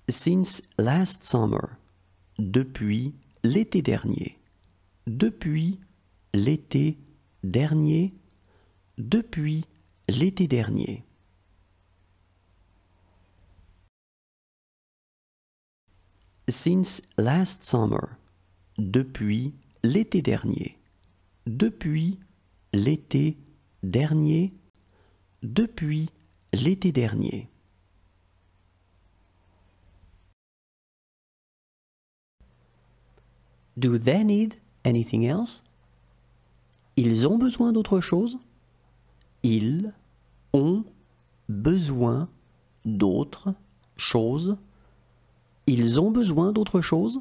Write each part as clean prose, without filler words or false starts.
Since last summer. Depuis l'été dernier. Depuis l'été dernier. Depuis l'été dernier. Since last summer. Depuis l'été dernier. Depuis l'été dernier. Depuis l'été dernier. Do they need anything else? Ils ont besoin d'autre chose? Ils ont besoin d'autre chose. Ils ont besoin d'autre chose?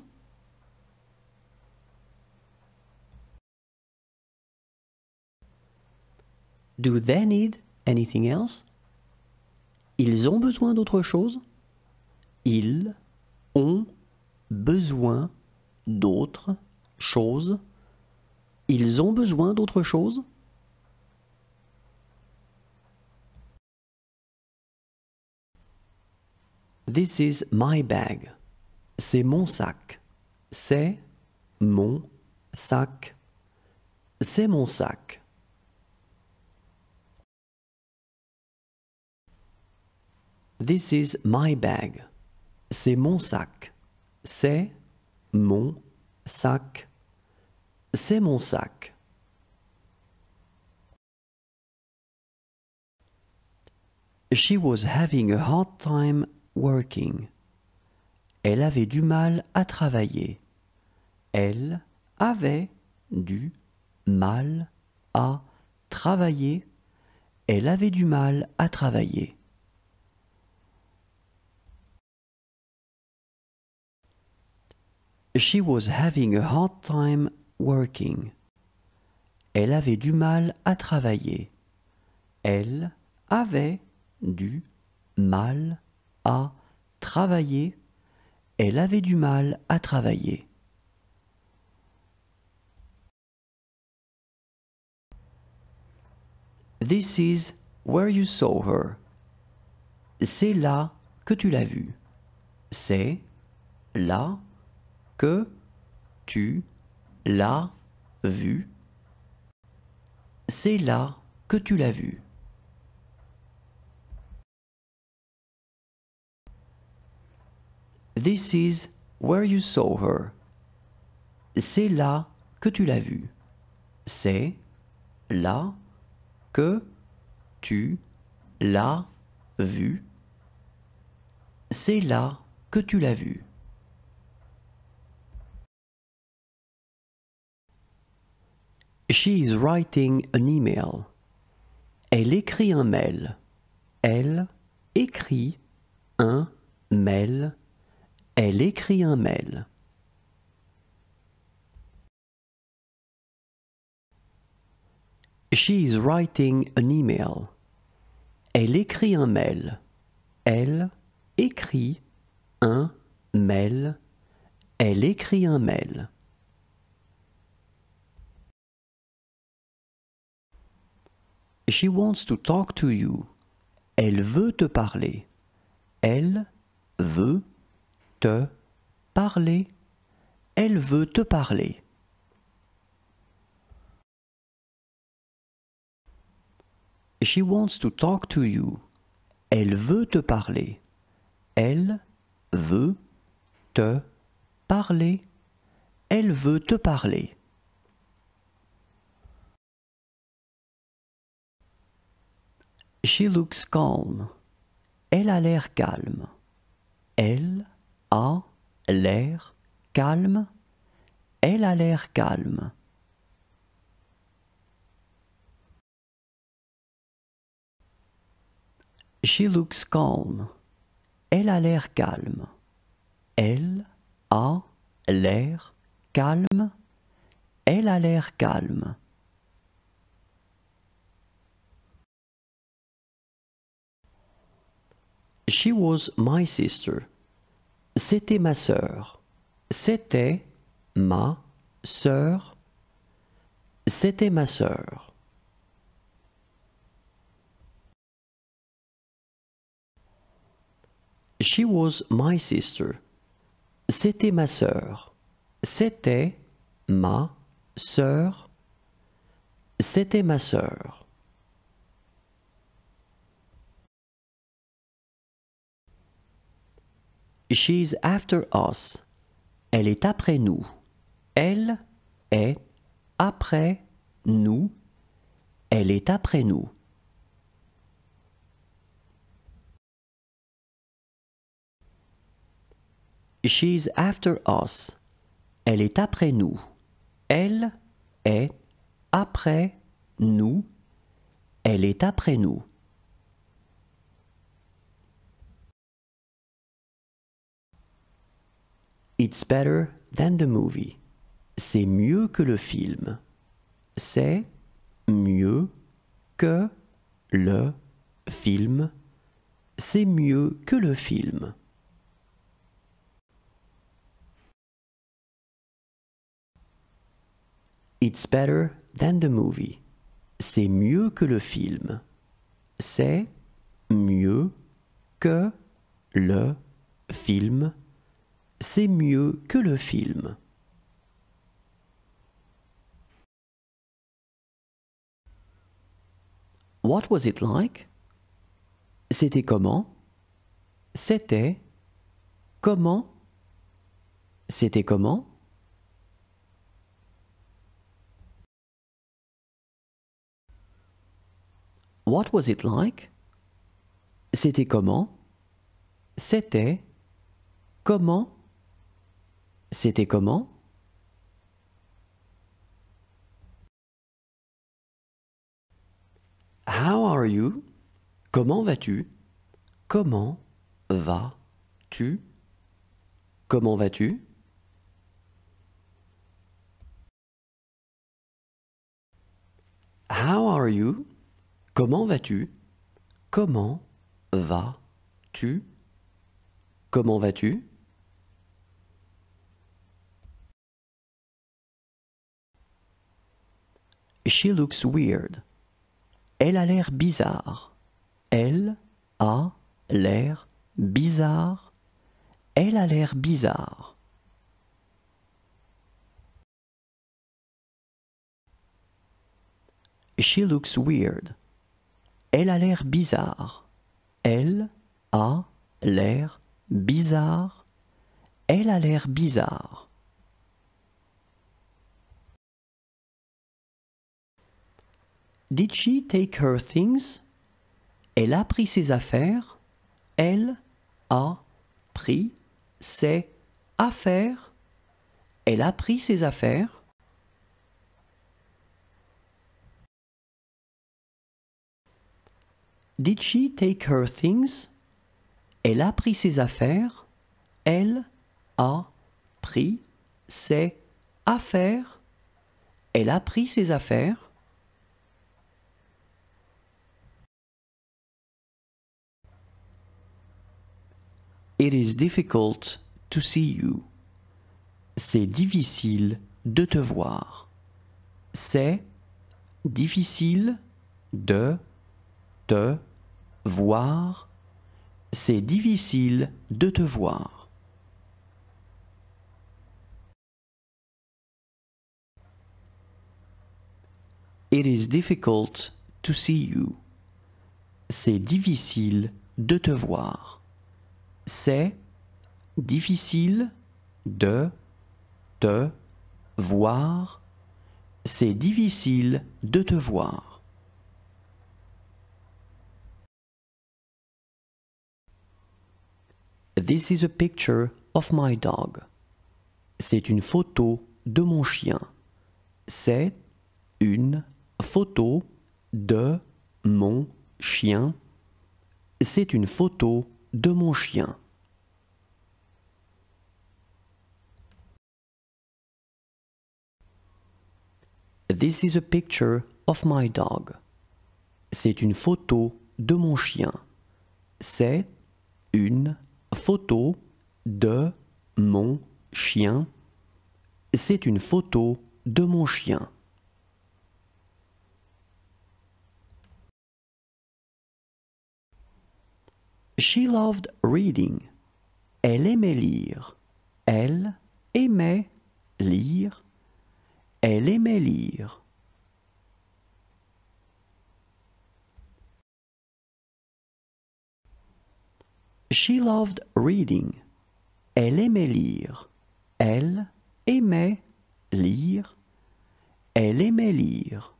Do they need anything else? Ils ont besoin d'autre chose? Ils ont besoin d'autre chose. Ils ont besoin d'autre chose? This is my bag. C'est mon sac. C'est mon sac. C'est mon sac. This is my bag. C'est mon sac. C'est mon sac. C'est mon sac. She was having a hard time working. Elle avait du mal à travailler. Elle avait du mal à travailler. Elle avait du mal à travailler. She was having a hard time working. Elle avait du mal à travailler. Elle avait du mal à travailler. Elle avait du mal à travailler. This is where you saw her. C'est là que tu l'as vue. C'est là que tu l'as vue. C'est là que tu l'as vue. This is where you saw her. C'est là que tu l'as vue. C'est là que tu l'as vue. C'est là que tu l'as vue. She is writing an email. Elle écrit un mail. Elle écrit un mail. Elle écrit un mail. She is writing an email. Elle écrit un mail. Elle écrit un mail. Elle écrit un mail. She wants to talk to you. Elle veut te parler. Elle veut te parler. Elle veut te parler. She wants to talk to you. Elle veut te parler. Elle veut te parler. Elle veut te parler. She looks calm. Elle a l'air calme. Elle a l'air calme. Elle a l'air calme. She looks calm. Elle a l'air calme. Elle a l'air calme. Elle a l'air calme. She was my sister. C'était ma sœur. C'était ma sœur. C'était ma sœur. She was my sister. C'était ma sœur. C'était ma sœur. C'était ma sœur. She's after us. Elle est après nous. Elle est après nous. Elle est après nous. She's after us. Elle est après nous. Elle est après nous. Elle est après nous. It's better than the movie. C'est mieux que le film. C'est mieux que le film. C'est mieux que le film. It's better than the movie. C'est mieux que le film. C'est mieux que le film. C'est mieux que le film. What was it like? C'était comment? C'était comment? C'était comment? What was it like? C'était comment? C'était comment? C'était comment? How are you? Comment vas-tu? Comment vas-tu? Comment vas-tu? How are you? Comment vas-tu? Comment vas-tu? Comment vas-tu? She looks weird. Elle a l'air bizarre. Elle a l'air bizarre. Elle a l'air bizarre. She looks weird. Elle a l'air bizarre. Elle a l'air bizarre. Elle a l'air bizarre. Did she take her things? Elle a pris ses affaires. Elle a pris ses affaires. Elle a pris ses affaires. Did she take her things? Elle a pris ses affaires. Elle a pris ses affaires. Elle a pris ses affaires. It is difficult to see you. C'est difficile de te voir. C'est difficile de te voir. C'est difficile de te voir. It is difficult to see you. C'est difficile de te voir. C'est difficile de te voir. C'est difficile de te voir. This is a picture of my dog. C'est une photo de mon chien. C'est une photo de mon chien. C'est une photo de mon chien. This is a picture of my dog. C'est une photo de mon chien. C'est une photo de mon chien. C'est une photo de mon chien. She loved reading. Elle aimait lire. Elle aimait lire. Elle aimait lire. She loved reading. Elle aimait lire. Elle aimait lire. Elle aimait lire.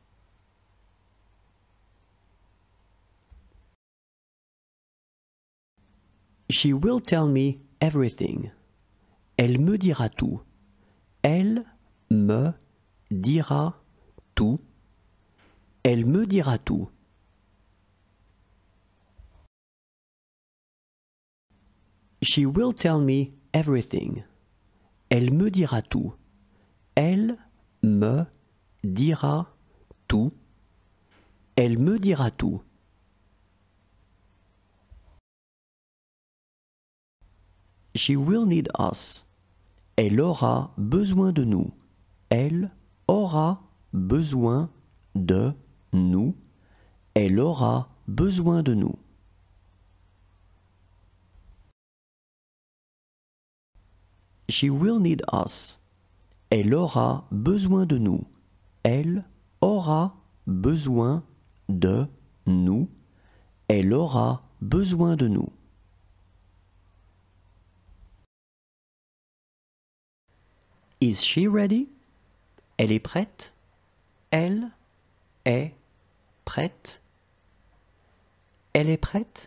She will tell me everything. Elle me dira tout. Elle me dira tout. Elle me dira tout. She will tell me everything. Elle me dira tout. Elle me dira tout. Elle me dira tout. She will need us. Elle aura besoin de nous. Elle aura besoin de nous. Elle aura besoin de nous. She will need us. Elle aura besoin de nous. Elle aura besoin de nous. Elle aura besoin de nous. Is she ready? Elle est prête? Elle est prête? Elle est prête?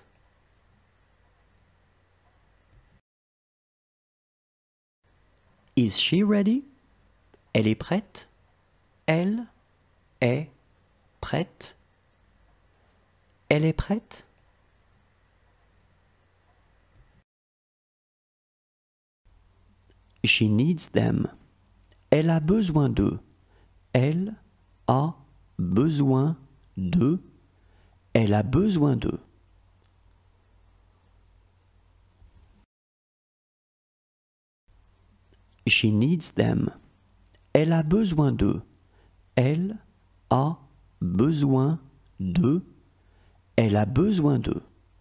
Is she ready? Elle est prête? Elle est prête? Elle est prête? She needs them. Elle a besoin d'eux. Elle a besoin d'eux. Elle a besoin d'eux. She needs them. Elle a besoin d'eux. Elle a besoin d'eux. Elle a besoin d'eux.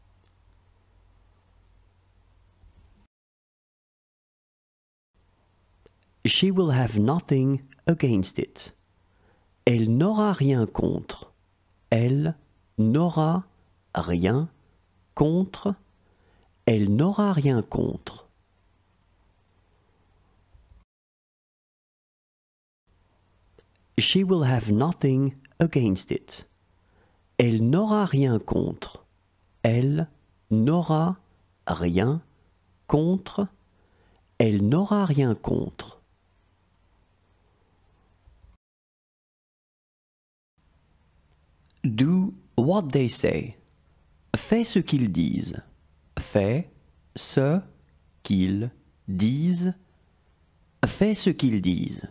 She will have nothing against it. Elle n'aura rien contre. Elle n'aura rien contre. Elle n'aura rien contre. She will have nothing against it. Elle n'aura rien contre. Elle n'aura rien contre. Elle n'aura rien contre. Do what they say. Fais ce qu'ils disent. Fais ce qu'ils disent. Fais ce qu'ils disent.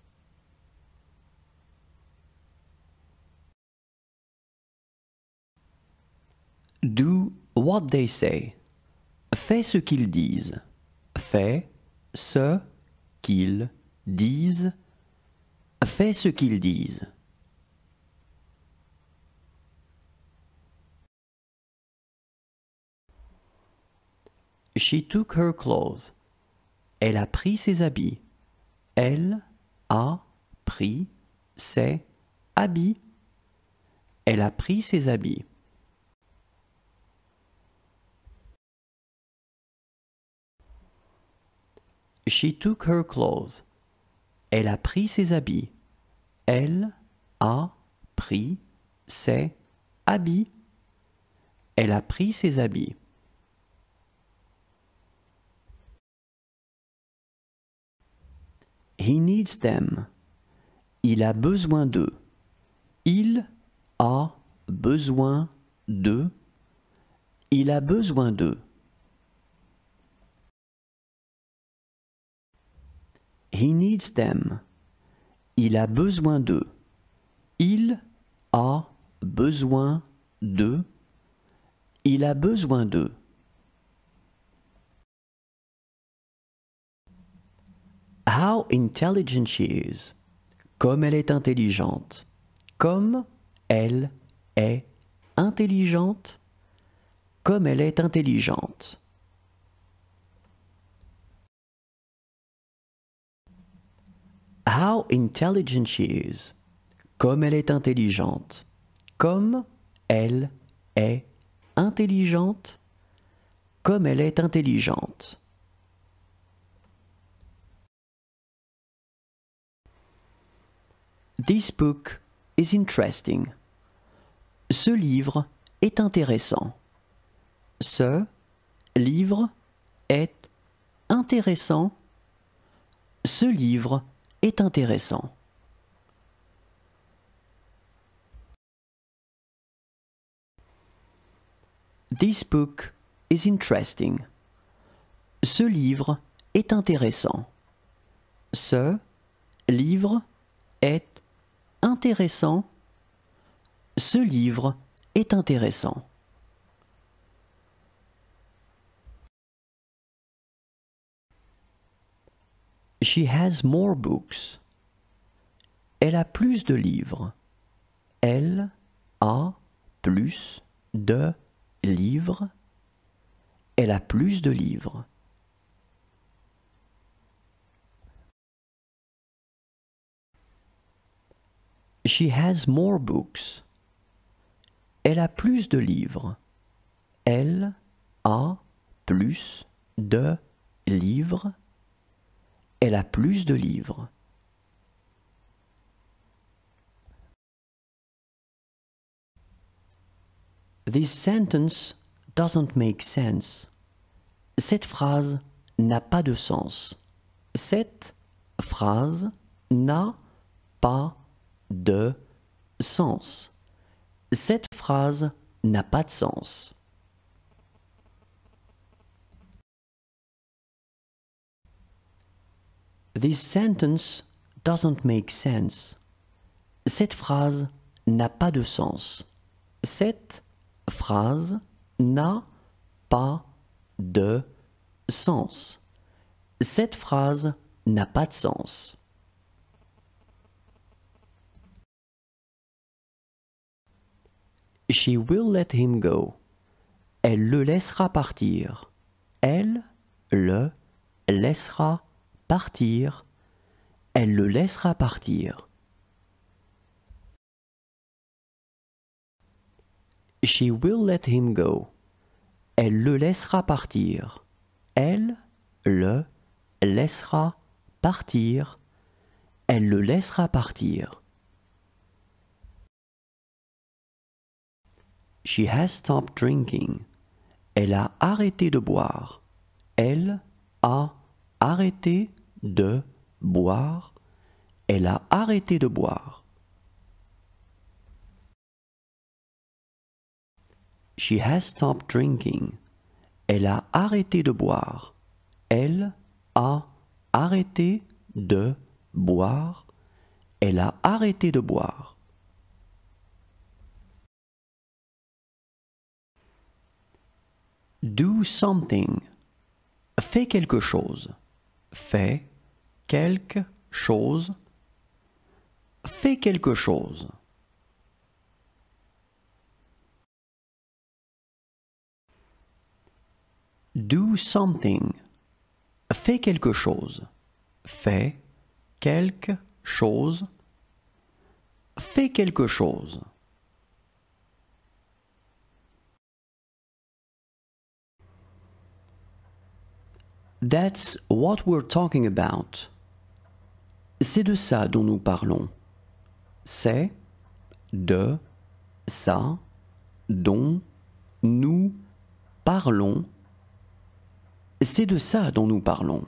Do what they say. Fais ce qu'ils disent. Fais ce qu'ils disent. Fais ce qu'ils disent. She took her clothes. Elle a pris ses habits. Elle a pris ses habits. Elle a pris ses habits. She took her clothes. Elle a pris ses habits. Elle a pris ses habits. Elle a pris ses habits. He needs them. Il a besoin d'eux. Il a besoin d'eux. Il a besoin d'eux. He needs them. Il a besoin d'eux. Il a besoin d'eux. Il a besoin d'eux. How intelligent she is. Comme elle est intelligente. Comme elle est intelligente. Comme elle est intelligente. How intelligent she is. Comme elle est intelligente. Comme elle est intelligente. Comme elle est intelligente. This book is interesting. Ce livre est intéressant. Ce livre est intéressant. Ce livre est intéressant. This book is interesting. Ce livre est intéressant. Ce livre est intéressant. Ce livre est intéressant. She has more books. Elle a plus de livres. Elle a plus de livres. Elle a plus de livres. She has more books. Elle a plus de livres. Elle a plus de livres. Elle a plus de livres. This sentence doesn't make sense. Cette phrase n'a pas de sens. Cette phrase n'a pas de sens. Cette phrase n'a pas de sens. This sentence doesn't make sense. Cette phrase n'a pas de sens. Cette phrase n'a pas de sens. Cette phrase n'a pas de sens. She will let him go. Elle le laissera partir. Elle le laissera partir. Elle le laissera partir. She will let him go. Elle le laissera partir. Elle le laissera partir. Elle le laissera partir. She has stopped drinking. Elle a arrêté de boire. Elle a arrêté de boire. Elle a arrêté de boire. She has stopped drinking. Elle a arrêté de boire. Elle a arrêté de boire. Elle a arrêté de boire. Do something. Fais quelque chose. Fais quelque chose. Fais quelque chose. Do something. Fais quelque chose. Fais quelque chose. Fais quelque chose. That's what we're talking about. C'est de ça dont nous parlons. C'est de ça dont nous parlons. C'est de ça dont nous parlons.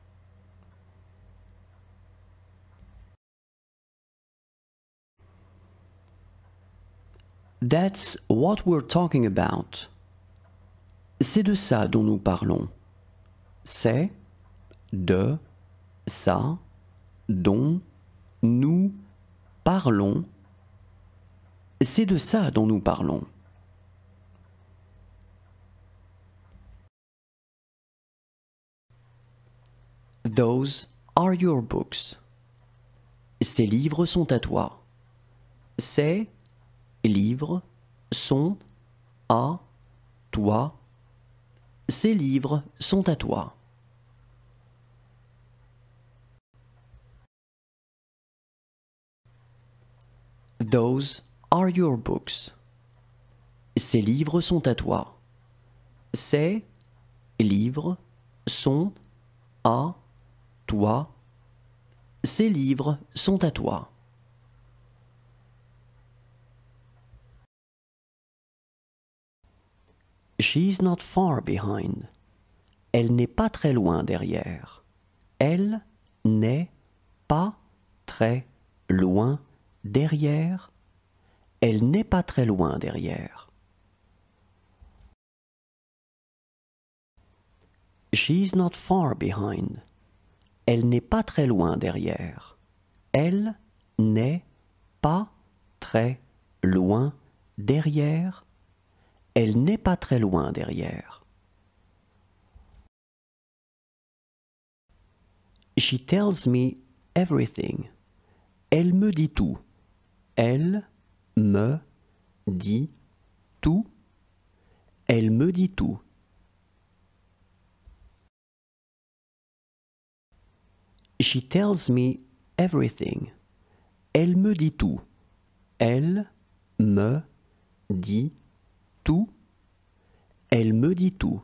That's what we're talking about. C'est de ça dont nous parlons. C'est de ça dont nous parlons. C'est de ça dont nous parlons. Those are your books. Ces livres sont à toi. Ces livres sont à toi. Ces livres sont à toi. Those are your books. Ces livres sont à toi. Ces livres sont à toi. Ces livres sont à toi. She's not far behind. Elle n'est pas très loin derrière. Elle n'est pas très loin derrière. Elle n'est pas très loin derrière. She's not far behind. Elle n'est pas très loin derrière. Elle n'est pas très loin derrière. Elle n'est pas très loin derrière. She tells me everything. Elle me dit tout. Elle me dit tout. Elle me dit tout. She tells me everything. Elle me dit tout. Elle me dit tout. Elle me dit tout.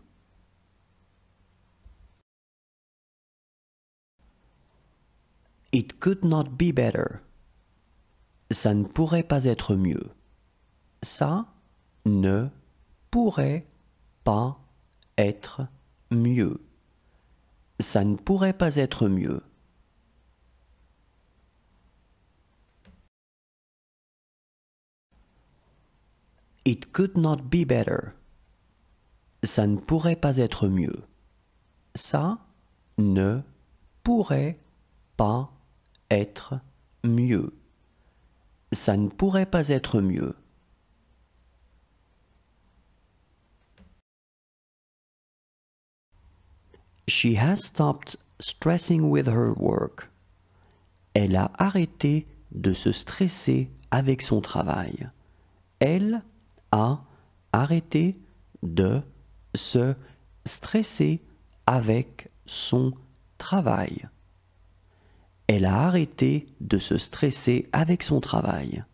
It could not be better. Ça ne pourrait pas être mieux. Ça ne pourrait pas être mieux. Ça ne pourrait pas être mieux. It could not be better. Ça ne pourrait pas être mieux. Ça ne pourrait pas être mieux. Ça ne pourrait pas être mieux. She has stopped stressing with her work. Elle a arrêté de se stresser avec son travail. Elle a arrêté de se stresser avec son travail. Elle a arrêté de se stresser avec son travail.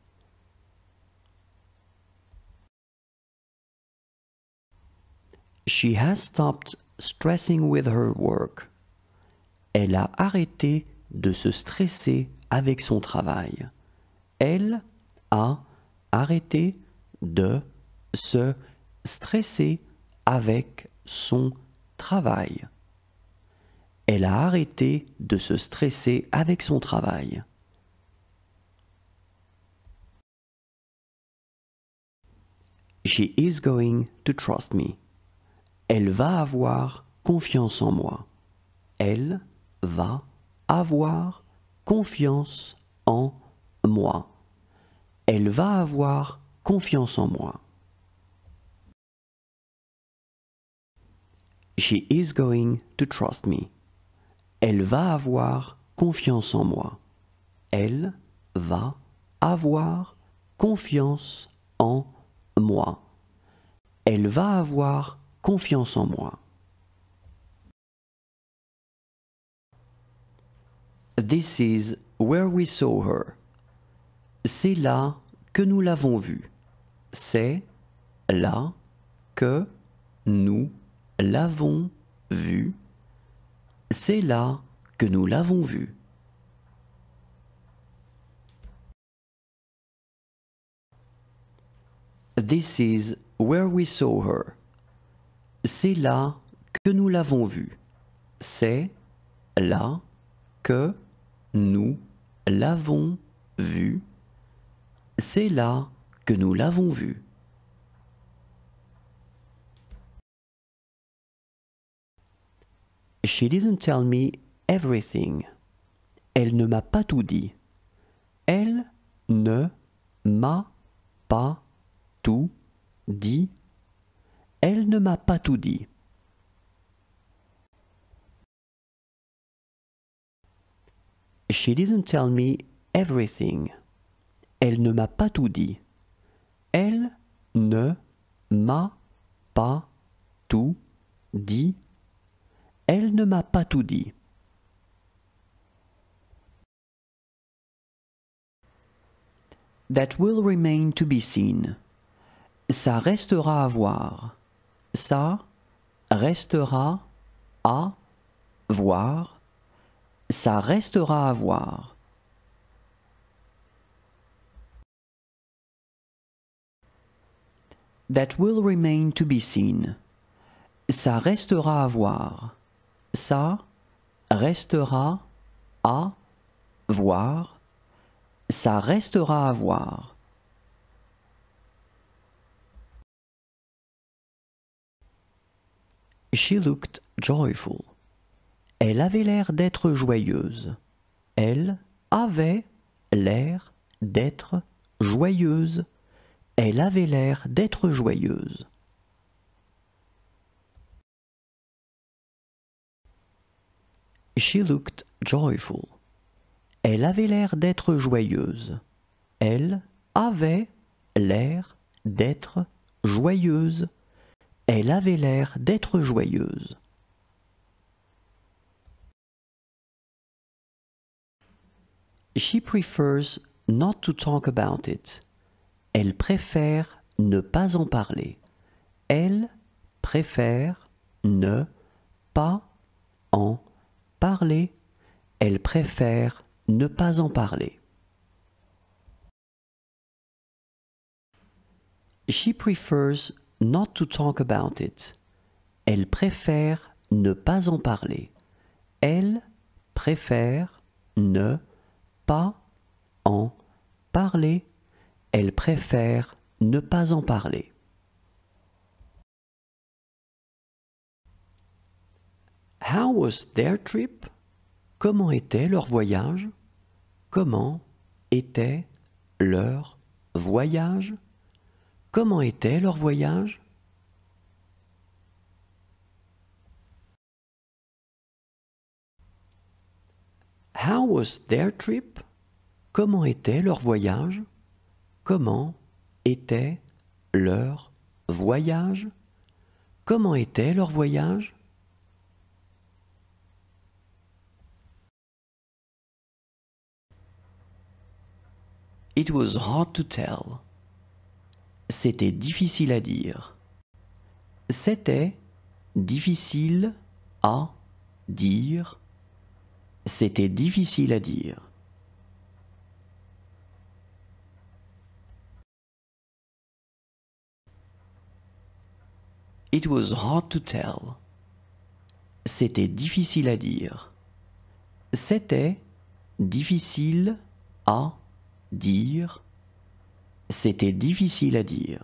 She has stopped stressing with her work. Elle a arrêté de se stresser avec son travail. Elle a arrêté de se stresser avec son travail. Elle a arrêté de se stresser avec son travail. She is going to trust me. Elle va avoir confiance en moi. Elle va avoir confiance en moi. Elle va avoir confiance en moi. She is going to trust me. Elle va avoir confiance en moi. Elle va avoir confiance en moi. Elle va avoir confiance en moi. This is where we saw her. C'est là que nous l'avons vue. C'est là que nous l'avons vue. C'est là que nous l'avons vue. This is where we saw her. C'est là que nous l'avons vue. C'est là que nous l'avons vue. C'est là que nous l'avons vue. She didn't tell me everything. Elle ne m'a pas tout dit. Elle ne m'a pas tout dit. Elle ne m'a pas tout dit. She didn't tell me everything. Elle ne m'a pas tout dit. Elle ne m'a pas tout dit. Elle ne m'a pas tout dit. That will remain to be seen. Ça restera à voir. Ça restera à voir. Ça restera à voir. That will remain to be seen. Ça restera à voir. Ça restera à voir. Ça restera à voir. She looked joyful. Elle avait l'air d'être joyeuse. Elle avait l'air d'être joyeuse. Elle avait l'air d'être joyeuse. She looked joyful. Elle avait l'air d'être joyeuse. Elle avait l'air d'être joyeuse. Elle avait l'air d'être joyeuse. She prefers not to talk about it. Elle préfère ne pas en parler. Elle préfère ne pas en parler. Elle préfère ne pas en parler. She prefers not to talk about it. Elle préfère ne pas en parler. Elle préfère ne pas en parler. Elle préfère ne pas en parler. How was their trip? Comment était leur voyage? Comment était leur voyage? Comment était leur voyage? How was their trip? Comment était leur voyage? Comment était leur voyage? Comment était leur voyage? It was hard to tell. C'était difficile à dire. C'était difficile à dire. C'était difficile à dire. It was hard to tell. C'était difficile à dire. C'était difficile à dire. C'était difficile à dire.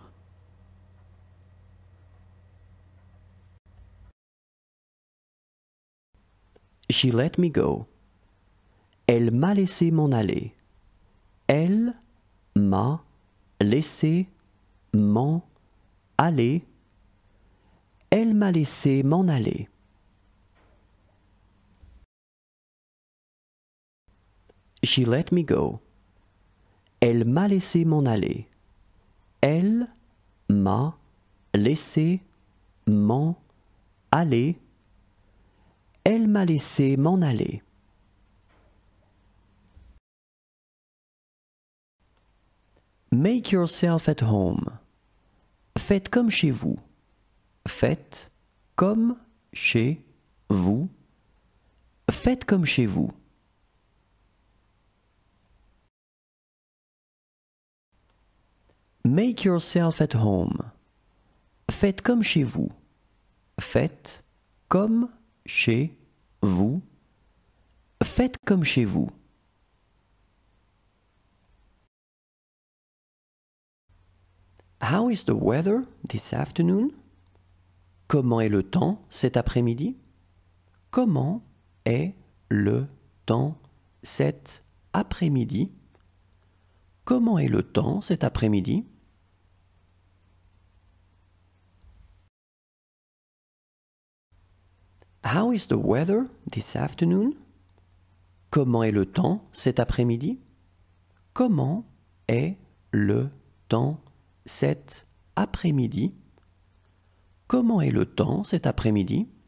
She let me go. Elle m'a laissé m'en aller. Elle m'a laissé m'en aller. Elle m'a laissé m'en aller. She let me go. Elle m'a laissé m'en aller. Elle m'a laissé m'en aller. Elle m'a laissé m'en aller. Make yourself at home. Faites comme chez vous. Faites comme chez vous. Faites comme chez vous. Make yourself at home. Faites comme chez vous. Faites comme chez vous. Faites comme chez vous. How is the weather this afternoon? Comment est le temps cet après-midi? Comment est le temps cet après-midi? Comment est le temps cet après-midi? How is the weather this afternoon? Comment est le temps cet après-midi? Comment est le temps cet après-midi? Comment est le temps cet après-midi?